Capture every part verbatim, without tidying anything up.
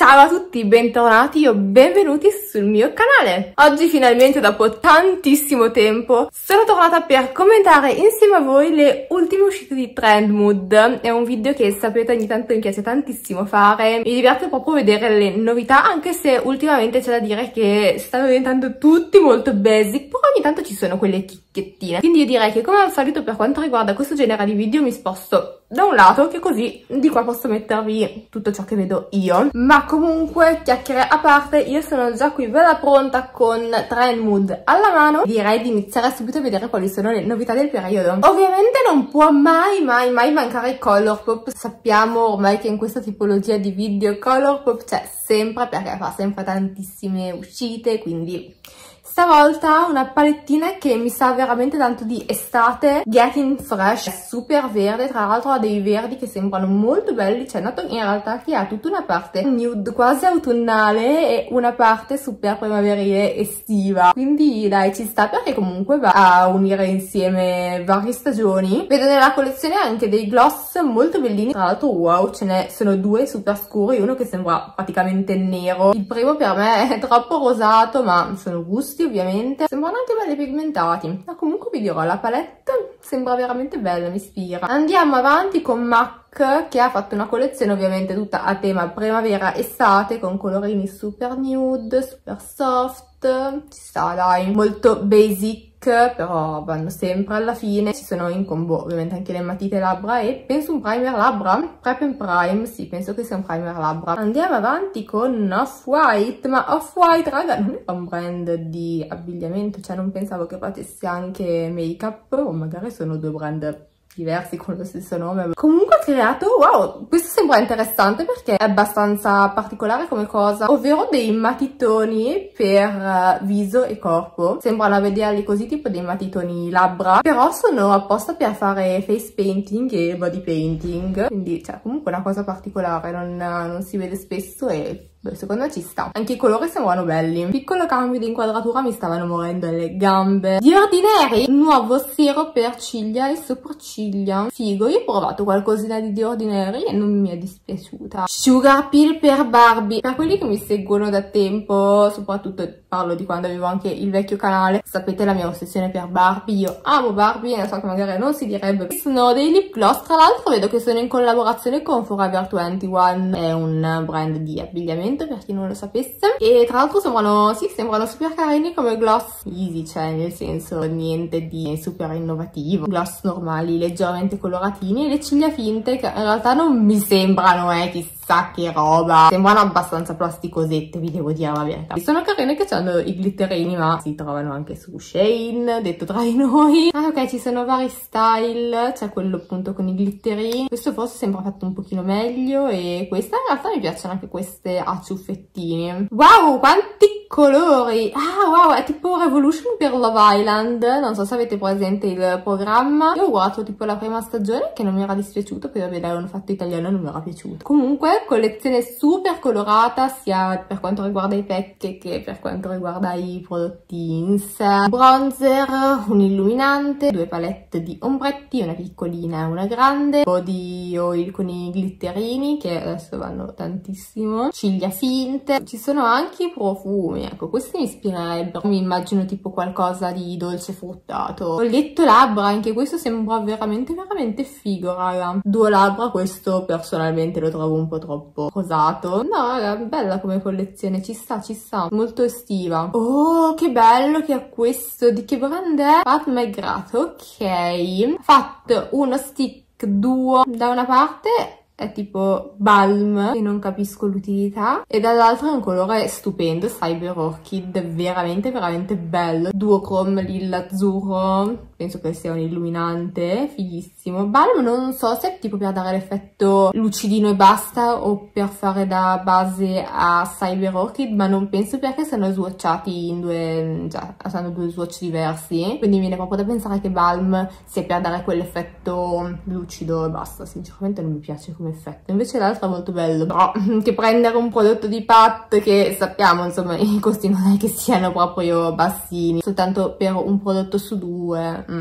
Ciao a tutti, bentornati o benvenuti sul mio canale. Oggi finalmente dopo tantissimo tempo sono tornata per commentare insieme a voi le ultime uscite di Trendmood. È un video che sapete ogni tanto mi piace tantissimo fare, mi diverte proprio vedere le novità, anche se ultimamente c'è da dire che stanno diventando tutti molto basic, però ogni tanto ci sono quelle chicchettine. Quindi io direi che come al solito per quanto riguarda questo genere di video mi sposto da un lato, che così di qua posso mettervi tutto ciò che vedo io. Ma comunque, chiacchiere a parte, io sono già qui bella pronta con Trendmood alla mano. Direi di iniziare subito a vedere quali sono le novità del periodo. Ovviamente non può mai mai mai mancare Colourpop. Sappiamo ormai che in questa tipologia di video Colourpop c'è sempre, perché fa sempre tantissime uscite, quindi stavolta una palettina che mi sa veramente tanto di estate, Getting Fresh, super verde, tra l'altro ha dei verdi che sembrano molto belli. C'è noto in realtà che ha tutta una parte nude quasi autunnale e una parte super primaverile estiva, quindi dai, ci sta, perché comunque va a unire insieme varie stagioni. Vedo nella collezione anche dei gloss molto bellini, tra l'altro wow, ce ne sono due super scuri, uno che sembra praticamente nero, il primo per me è troppo rosato, ma sono gusti ovviamente, sembrano anche belli pigmentati. Ma comunque vi dirò, la palette sembra veramente bella, mi ispira. Andiamo avanti con MAC, che ha fatto una collezione ovviamente tutta a tema primavera-estate con colorini super nude, super soft, ci sta dai, molto basic, però vanno sempre alla fine. Ci sono in combo ovviamente anche le matite labbra e penso un primer labbra, Prep and Prime, sì, penso che sia un primer labbra. Andiamo avanti con Off-White, ma Off-White raga non è un brand di abbigliamento, cioè non pensavo che facesse anche make-up, o magari sono due brand diversi con lo stesso nome. Comunque ha creato, wow, questo sembra interessante perché è abbastanza particolare come cosa, ovvero dei matitoni per uh, viso e corpo. Sembrano a vederli così, tipo dei matitoni labbra, però sono apposta per fare face painting e body painting, quindi cioè comunque una cosa particolare, non, non si vede spesso e beh, secondo me ci sta. Anche i colori sembrano belli. Piccolo cambio di inquadratura, mi stavano morendo le gambe. Di Ordinary, nuovo siero per ciglia e sopracciglia. Figo, io ho provato qualcosina di The Ordinary e non mi è dispiaciuta. Sugar Pill per Barbie. Per quelli che mi seguono da tempo, soprattutto parlo di quando avevo anche il vecchio canale, sapete la mia ossessione per Barbie. Io amo Barbie, non so che magari non si direbbe. Sono dei lip gloss, tra l'altro vedo che sono in collaborazione con Forever ventuno, è un brand di abbigliamento per chi non lo sapesse, e tra l'altro sembrano, sì, sembrano super carini come gloss easy, cioè nel senso niente di super innovativo, gloss normali leggermente coloratini, e le ciglia finte che in realtà non mi sembrano eh chissà che roba, sembrano abbastanza plasticosette, vi devo dire la verità. Sono carine che hanno i glitterini, ma si trovano anche su Shein, detto tra di noi. Ah ok, ci sono vari style, c'è quello appunto con i glitterini, questo forse sembra fatto un pochino meglio, e questa in realtà mi piacciono anche queste a ciuffettini. Wow, quanti colori! Ah wow, è tipo Revolution per Love Island, non so se avete presente il programma. Io ho guardato tipo la prima stagione che non mi era dispiaciuto, poi vabbè l'hanno fatto italiano e non mi era piaciuto. Comunque collezione super colorata sia per quanto riguarda i pack che per quanto riguarda i prodotti in sé. Bronzer, un illuminante, due palette di ombretti, una piccolina e una grande, body oil con i glitterini che adesso vanno tantissimo, ciglia finte, ci sono anche i profumi, ecco questi mi ispirerebbero, mi immagino tipo qualcosa di dolce fruttato. Colletto labbra, anche questo sembra veramente veramente figo raga. Duo labbra, questo personalmente lo trovo un po' troppo rosato. No raga, bella come collezione, ci sta ci sta, molto estiva. Oh che bello che ha questo, di che brand è? Pat McGrath, ok, fatto uno stick duo, da una parte è tipo balm e non capisco l'utilità, e dall'altro è un colore stupendo, Cyber Orchid, veramente veramente bello, duochrome lilla azzurro, penso che sia un illuminante fighissimo. Balm non so se è tipo per dare l'effetto lucidino e basta o per fare da base a Cyber Orchid, ma non penso, perché sono swatchati in due, già hanno due swatch diversi, quindi mi viene proprio da pensare che Balm sia per dare quell'effetto lucido e basta. Sinceramente non mi piace come effetto, invece l'altro è molto bello, però che prendere un prodotto di Pat che sappiamo insomma i costi non è che siano proprio bassini, soltanto per un prodotto su due mm.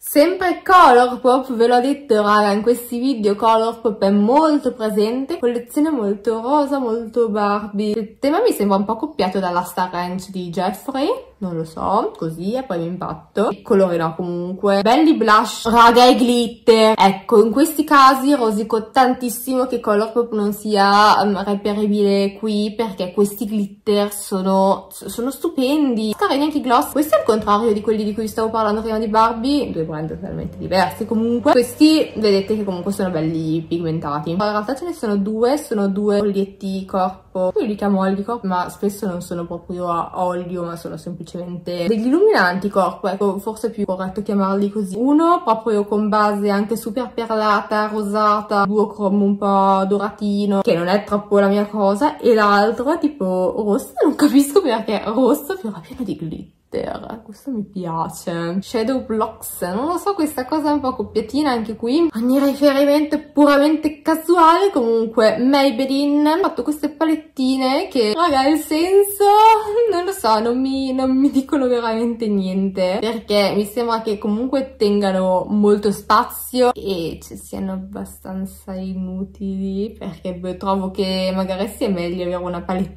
Sempre Colourpop, ve l'ho detto raga, in questi video Colourpop è molto presente, collezione molto rosa, molto Barbie. Il tema mi sembra un po' copiato dalla Star Ranch di Jeffree, non lo so, così a primo impatto. Il colore no, comunque. Belli blush, raga, e glitter. Ecco, in questi casi rosico tantissimo che Colourpop non sia um, reperibile qui, perché questi glitter sono, sono stupendi. Carini anche i gloss. Questo è il contrario di quelli di cui stavo parlando prima di Barbie, due brand totalmente diversi comunque. Questi vedete che comunque sono belli pigmentati. In realtà ce ne sono due, sono due olietti corpo. Io li chiamo olio corpo, ma spesso non sono proprio a olio, ma sono semplicemente degli illuminanti corpo, ecco, forse è più corretto chiamarli così. Uno proprio con base anche super perlata, rosata, duocromo un po' doratino, che non è troppo la mia cosa, e l'altro tipo rosso, non capisco perché rosso però pieno di glitter. Questo mi piace. Shadow Blocks, non lo so, questa cosa è un po' coppiatina anche qui. Ogni riferimento è puramente casuale. Comunque Maybelline ha fatto queste palettine che, raga, il senso non lo so, non mi, non mi dicono veramente niente, perché mi sembra che comunque tengano molto spazio e cioè, siano abbastanza inutili, perché beh, trovo che magari sia meglio avere una palettina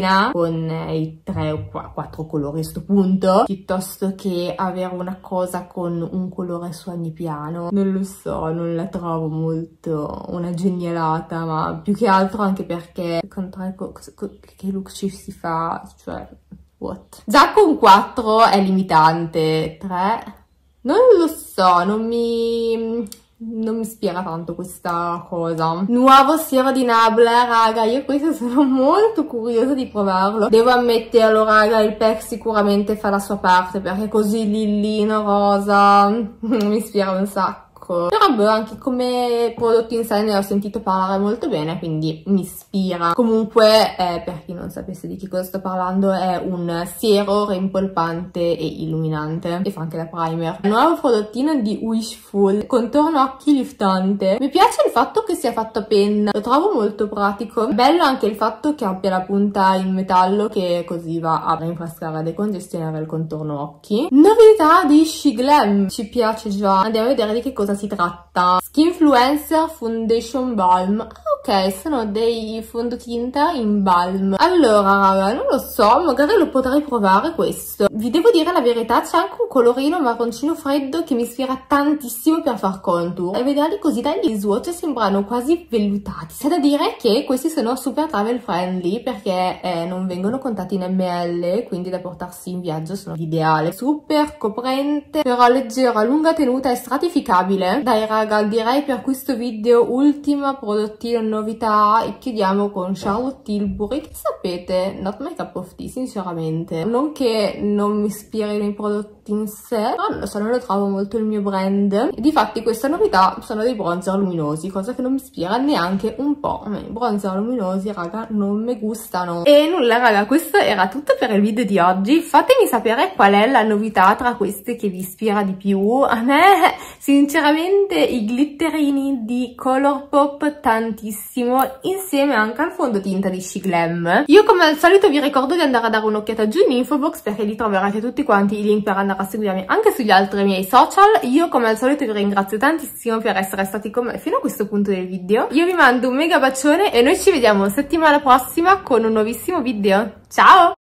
con i tre o quattro colori a sto punto, piuttosto che avere una cosa con un colore su ogni piano. Non lo so, non la trovo molto una genialata, ma più che altro anche perché con tre che look ci si fa, cioè what? Già con quattro è limitante, tre non lo so, non mi... non mi ispira tanto questa cosa. Nuovo siero di Nabla, raga, io questo sono molto curiosa di provarlo. Devo ammetterlo, raga, il pack sicuramente fa la sua parte, perché così lillino rosa mi ispira un sacco. Però boh, anche come prodotto in sé ne ho sentito parlare molto bene, quindi mi ispira. Comunque, eh, per chi non sapesse di che cosa sto parlando, è un siero rimpolpante e illuminante e fa anche la primer. Nuovo prodottino di Wishful, contorno occhi liftante. Mi piace il fatto che sia fatto a penna, lo trovo molto pratico. Bello anche il fatto che abbia la punta in metallo, che così va a rinfrescare e decongestionare il contorno occhi. Novità di SheGlam, ci piace già. Andiamo a vedere di che cosa si tratta. Skinfluencer Foundation Balm. Ah, ok, sono dei fondotinta in balm. Allora, raga, non lo so, magari lo potrei provare questo. Vi devo dire la verità, c'è anche un colorino marroncino freddo che mi ispira tantissimo per far contour. E vederli così dagli swatch sembrano quasi vellutati. C'è da dire che questi sono super travel friendly, perché eh, non vengono contati in millilitri, quindi da portarsi in viaggio sono l'ideale. Super coprente, però leggero, a lunga tenuta e stratificabile. Dai raga, direi per questo video ultima prodottino novità e chiudiamo con Charlotte Tilbury, che sapete, not my cup of tea sinceramente. Non che non mi ispirino i prodotti in sé, però non lo so, non lo trovo molto il mio brand. E difatti questa novità sono dei bronzer luminosi, cosa che non mi ispira neanche un po'. I bronzer luminosi, raga, non mi gustano. E nulla raga, questo era tutto per il video di oggi. Fatemi sapere qual è la novità tra queste che vi ispira di più. A me sinceramente i glitterini di Colourpop tantissimo, insieme anche al fondotinta di SheGlam. Io come al solito vi ricordo di andare a dare un'occhiata giù in info box, perché lì troverete tutti quanti i link per andare a seguirmi anche sugli altri miei social. Io come al solito vi ringrazio tantissimo per essere stati con me fino a questo punto del video. Io vi mando un mega bacione e noi ci vediamo settimana prossima con un nuovissimo video. Ciao!